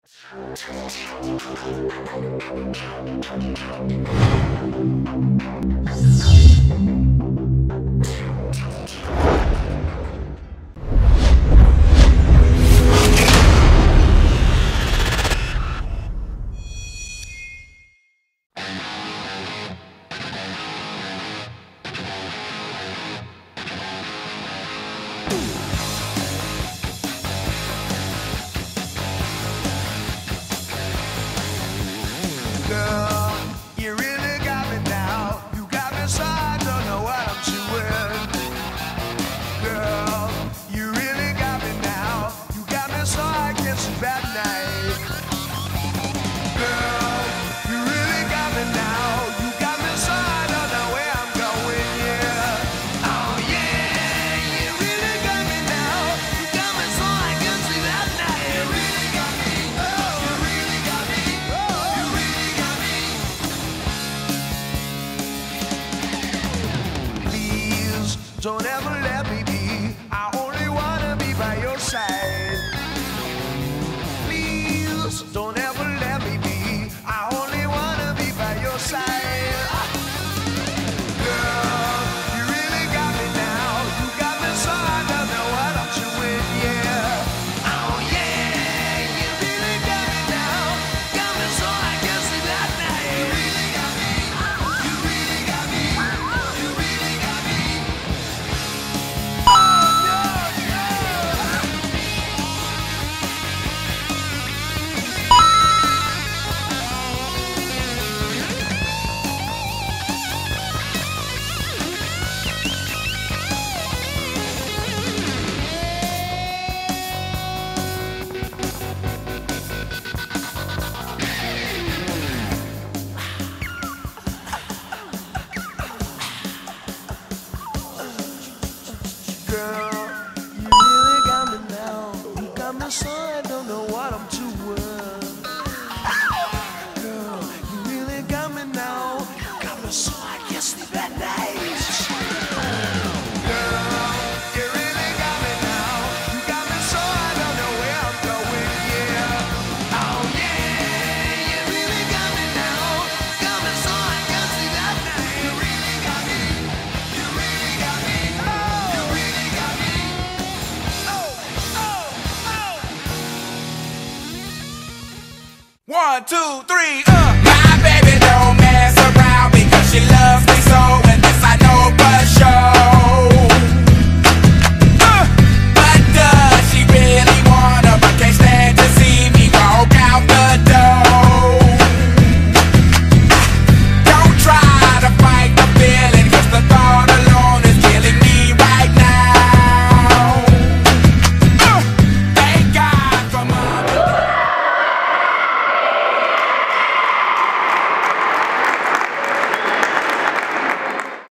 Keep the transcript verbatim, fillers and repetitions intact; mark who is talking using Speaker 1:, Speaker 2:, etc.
Speaker 1: Don't ever let me be. I only wanna be by your side. Please don't ever let me be. I only wanna be by your side. Girl, you really got me now. You got me so I don't know what I'm doing, yeah. Oh yeah, you really got me now. Got me so I can sleep that night. You really got me. You really got me. You really got me. Girl, you really got me now. You got me so I don't know what I'm doing. Girl, you really got me now. You got me so I can't sleep at night. Girl, you really got me now. You got me so I don't know where I'm going, yeah. Oh yeah, you really got me now. Got me so I can't sleep at night. You really got me. You really got me. You really got me. Oh, oh, oh. One, two, three, uh.